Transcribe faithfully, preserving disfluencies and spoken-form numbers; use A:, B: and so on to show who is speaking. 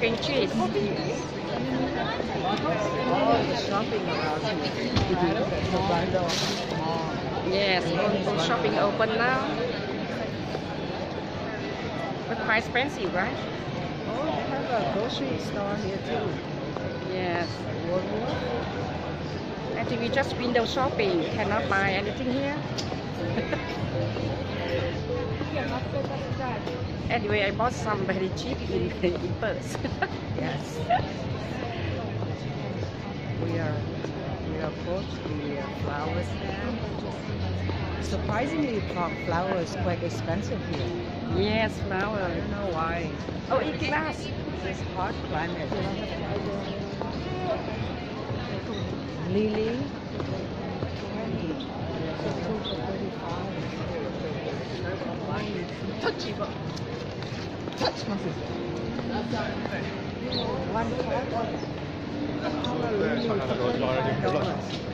A: and cheese.
B: Oh, the shopping around here.
A: Yes, all shopping open now. But quite expensive, right?
B: Oh, they have a grocery store here too.
A: Yes. I think we just window shopping. Cannot buy anything here. Anyway, I bought some very cheap in, in purse.
B: Yes. We are we are approach the uh, flowers now. Surprisingly, flo- flower is quite expensive here.
A: Yes, flower.
B: I don't know why.
A: Oh, in glass.
B: This hot climate. Lily. Touch it. Touch my sister. One